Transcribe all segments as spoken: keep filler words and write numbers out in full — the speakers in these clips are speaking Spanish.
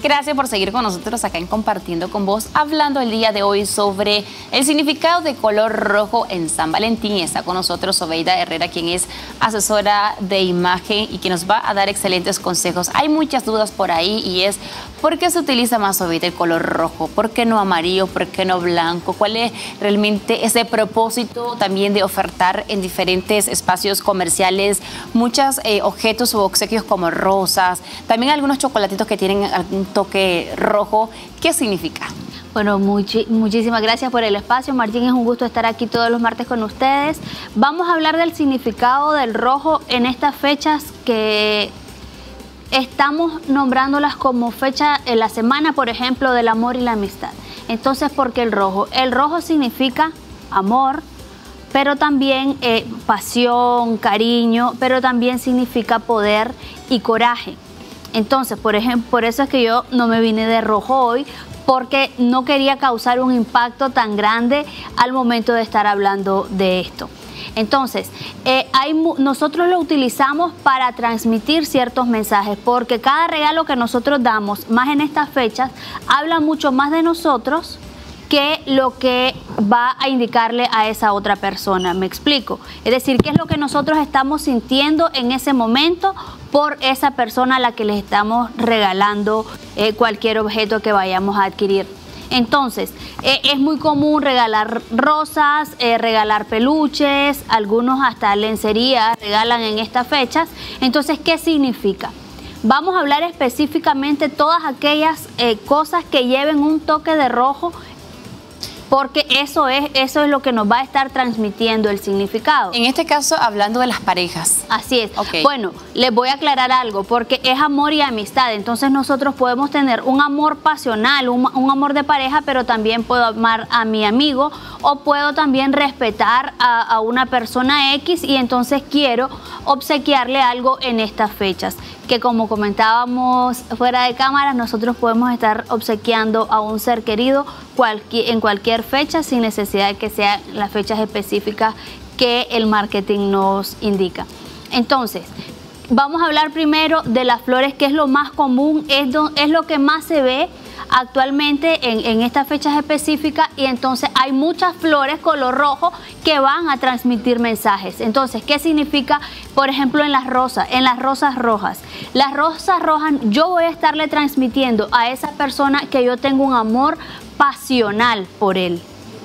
Gracias por seguir con nosotros acá en Compartiendo con Vos, hablando el día de hoy sobre el significado de color rojo en San Valentín. Y está con nosotros Sobeida Herrera, quien es asesora de imagen y que nos va a dar excelentes consejos. Hay muchas dudas por ahí y es, ¿por qué se utiliza más, Sobeida, el color rojo? ¿Por qué no amarillo? ¿Por qué no blanco? ¿Cuál es realmente ese propósito también de ofertar en diferentes espacios comerciales muchos eh, objetos o obsequios como rosas? También algunos chocolatitos que tienen algún toque rojo. ¿Qué significa? Bueno, muchi muchísimas gracias por el espacio, Martín. Es un gusto estar aquí todos los martes con ustedes. Vamos a hablar del significado del rojo en estas fechas que estamos nombrándolas como fecha en la semana, por ejemplo, del amor y la amistad. Entonces, ¿por qué el rojo? El rojo significa amor, pero también eh, pasión, cariño, pero también significa poder y coraje. Entonces, por ejemplo, por eso es que yo no me vine de rojo hoy, porque no quería causar un impacto tan grande al momento de estar hablando de esto. Entonces, eh, hay, nosotros lo utilizamos para transmitir ciertos mensajes, porque cada regalo que nosotros damos, más en estas fechas, habla mucho más de nosotros que lo que va a indicarle a esa otra persona. Me explico. Es decir, qué es lo que nosotros estamos sintiendo en ese momento por esa persona a la que les estamos regalando eh, cualquier objeto que vayamos a adquirir. Entonces, eh, es muy común regalar rosas, eh, regalar peluches, algunos hasta lencería regalan en estas fechas. Entonces, ¿qué significa? Vamos a hablar específicamente todas aquellas eh, cosas que lleven un toque de rojo, porque eso es, eso es lo que nos va a estar transmitiendo el significado. En este caso, hablando de las parejas. Así es. Okay. Bueno, les voy a aclarar algo, porque es amor y amistad. Entonces nosotros podemos tener un amor pasional, un, un amor de pareja, pero también puedo amar a mi amigo, o puedo también respetar a, a una persona X, y entonces quiero obsequiarle algo en estas fechas, que como comentábamos fuera de cámara, nosotros podemos estar obsequiando a un ser querido cualquier, en cualquier fecha, sin necesidad de que sean las fechas específicas que el marketing nos indica. Entonces, vamos a hablar primero de las flores, que es lo más común, es, do, es lo que más se ve actualmente en, en estas fechas específicas, y entonces hay muchas flores color rojo que van a transmitir mensajes. Entonces, ¿qué significa? Por ejemplo, en las rosas, en las rosas rojas. Las rosas rojas, yo voy a estarle transmitiendo a esa persona que yo tengo un amor pasional por él.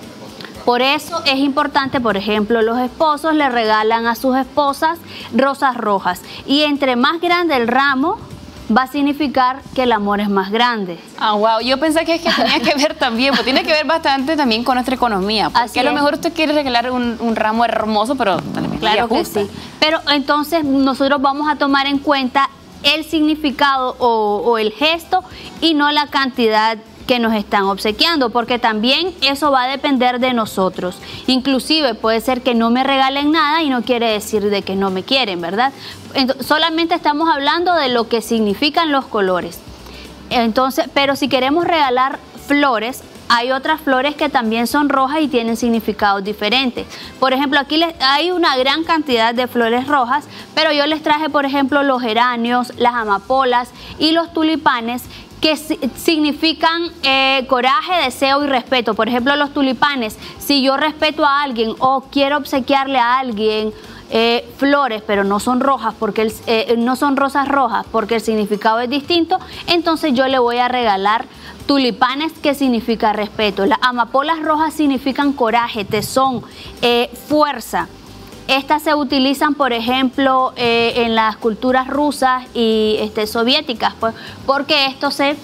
Por eso es importante, por ejemplo, los esposos le regalan a sus esposas rosas rojas, y entre más grande el ramo, va a significar que el amor es más grande. Ah, wow. Yo pensé que, es que tenía que ver también, pues tiene que ver bastante también con nuestra economía. Porque Así a lo es. mejor usted quiere regalar un, un ramo hermoso, pero también claro que sí. Pero entonces nosotros vamos a tomar en cuenta el significado o, o el gesto, y no la cantidad que nos están obsequiando, porque también eso va a depender de nosotros. Inclusive puede ser que no me regalen nada y no quiere decir de que no me quieren, ¿verdad? Entonces, solamente estamos hablando de lo que significan los colores. Entonces, pero si queremos regalar flores, hay otras flores que también son rojas y tienen significados diferentes. Por ejemplo, aquí les, hay una gran cantidad de flores rojas, pero yo les traje, por ejemplo, los geranios, las amapolas y los tulipanes, que significan eh, coraje, deseo y respeto. Por ejemplo, los tulipanes, si yo respeto a alguien o quiero obsequiarle a alguien eh, flores, pero no son rojas, porque el, eh, no son rosas rojas, porque el significado es distinto, entonces yo le voy a regalar tulipanes, que significa respeto. Las amapolas rojas significan coraje, tesón, eh, fuerza. Estas se utilizan, por ejemplo, eh, en las culturas rusas y este, soviéticas, pues, porque esto se,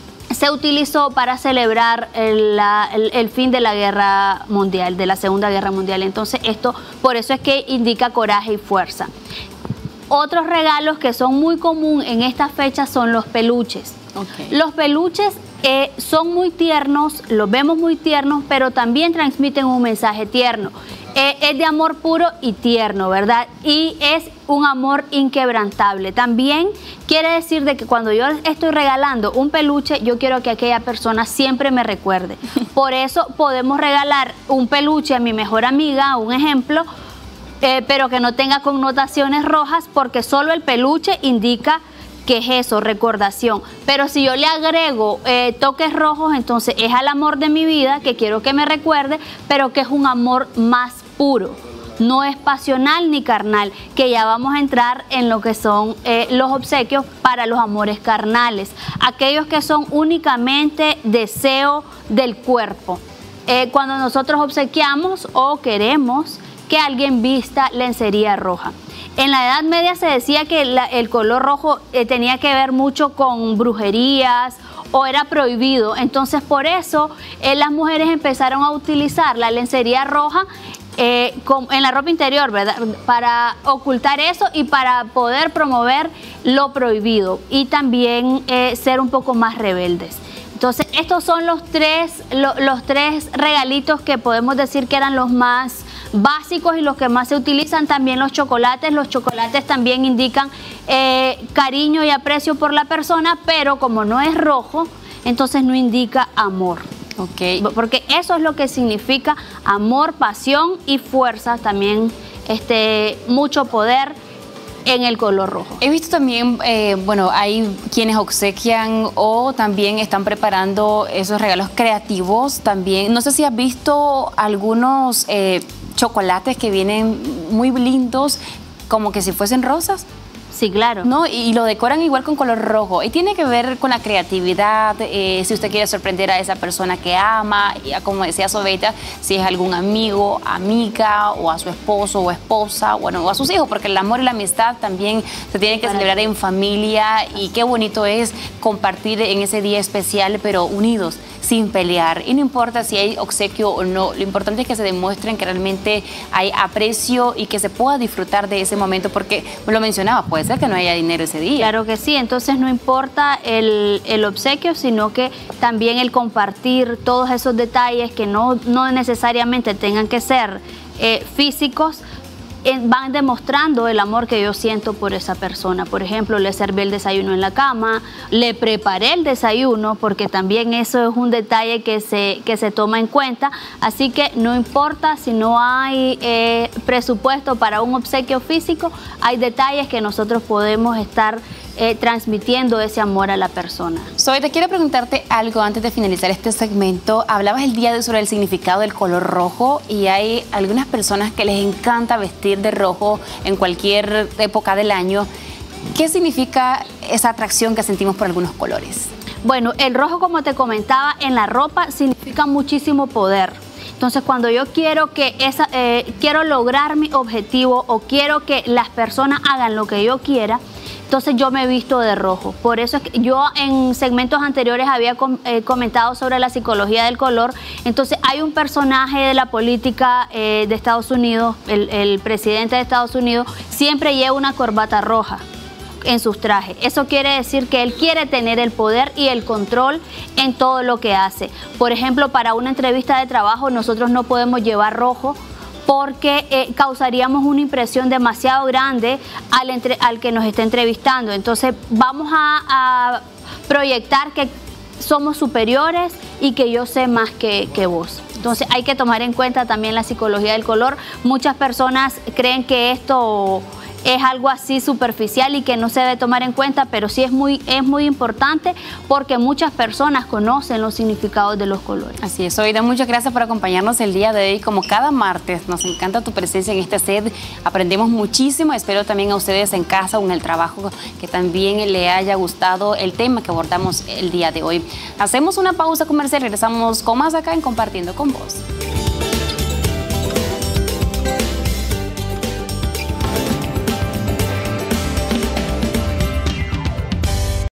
se utilizó para celebrar el, la, el, el fin de la guerra mundial, de la Segunda Guerra Mundial. Entonces, esto, por eso es que indica coraje y fuerza. Otros regalos que son muy comunes en estas fechas son los peluches. Okay. Los peluches eh, son muy tiernos, los vemos muy tiernos, pero también transmiten un mensaje tierno. Eh, es de amor puro y tierno, ¿verdad? Y es un amor inquebrantable. También quiere decir de que cuando yo estoy regalando un peluche, yo quiero que aquella persona siempre me recuerde. Por eso podemos regalar un peluche a mi mejor amiga, un ejemplo, eh, pero que no tenga connotaciones rojas, porque solo el peluche indica ¿qué es eso? Recordación. Pero si yo le agrego eh, toques rojos, entonces es al amor de mi vida, que quiero que me recuerde, pero que es un amor más puro. No es pasional ni carnal, que ya vamos a entrar en lo que son eh, los obsequios para los amores carnales, aquellos que son únicamente deseo del cuerpo. Eh, cuando nosotros obsequiamos o queremos que alguien vista lencería roja. En la Edad Media se decía que la, el color rojo eh, tenía que ver mucho con brujerías o era prohibido, entonces por eso eh, las mujeres empezaron a utilizar la lencería roja Eh, con, en la ropa interior, ¿verdad? Para ocultar eso y para poder promover lo prohibido y también eh, ser un poco más rebeldes. Entonces, estos son los tres, lo, los tres regalitos que podemos decir que eran los más básicos y los que más se utilizan. También los chocolates. Los chocolates también indican eh, cariño y aprecio por la persona, pero como no es rojo, entonces no indica amor. Okay. Porque eso es lo que significa amor, pasión y fuerza, también este, mucho poder en el color rojo. He visto también, eh, bueno, hay quienes obsequian o también están preparando esos regalos creativos también. No sé si has visto algunos eh, chocolates que vienen muy lindos, como que si fuesen rosas. Sí, claro. No, y lo decoran igual con color rojo. Y tiene que ver con la creatividad, eh, si usted quiere sorprender a esa persona que ama, y como decía Zobeida, si es algún amigo, amiga, o a su esposo o esposa, bueno, o a sus hijos, porque el amor y la amistad también se tienen que Para celebrar en familia, y qué bonito es compartir en ese día especial, pero unidos, sin pelear. Y no importa si hay obsequio o no, lo importante es que se demuestren que realmente hay aprecio y que se pueda disfrutar de ese momento, porque me lo mencionaba, puede ser que no haya dinero ese día. Claro que sí, entonces no importa el, el obsequio, sino que también el compartir todos esos detalles que no, no necesariamente tengan que ser eh, físicos, van demostrando el amor que yo siento por esa persona. Por ejemplo, le serví el desayuno en la cama, le preparé el desayuno, porque también eso es un detalle que se, que se toma en cuenta. Así que no importa si no hay eh, presupuesto para un obsequio físico, hay detalles que nosotros podemos estar Eh, transmitiendo ese amor a la persona. Zoe, te quiero preguntarte algo antes de finalizar este segmento. Hablabas el día de hoy sobre el significado del color rojo, y hay algunas personas que les encanta vestir de rojo en cualquier época del año. ¿Qué significa esa atracción que sentimos por algunos colores? Bueno, el rojo, como te comentaba, en la ropa significa muchísimo poder. Entonces, cuando yo quiero que esa, eh, quiero lograr mi objetivo o quiero que las personas hagan lo que yo quiera, entonces yo me visto de rojo. Por eso es que yo en segmentos anteriores había com eh, comentado sobre la psicología del color. Entonces hay un personaje de la política eh, de Estados Unidos, el, el presidente de Estados Unidos, siempre lleva una corbata roja en sus trajes. Eso quiere decir que él quiere tener el poder y el control en todo lo que hace. Por ejemplo, para una entrevista de trabajo nosotros no podemos llevar rojo, porque eh, causaríamos una impresión demasiado grande al, entre, al que nos está entrevistando. Entonces vamos a, a proyectar que somos superiores y que yo sé más que, que vos. Entonces hay que tomar en cuenta también la psicología del color. Muchas personas creen que esto es algo así superficial y que no se debe tomar en cuenta, pero sí es muy, es muy importante, porque muchas personas conocen los significados de los colores. Así es, Zobeida, muchas gracias por acompañarnos el día de hoy. Como cada martes, nos encanta tu presencia en este set, aprendemos muchísimo. Espero también a ustedes en casa o en el trabajo que también le haya gustado el tema que abordamos el día de hoy. Hacemos una pausa comercial, regresamos con más acá en Compartiendo con Vos.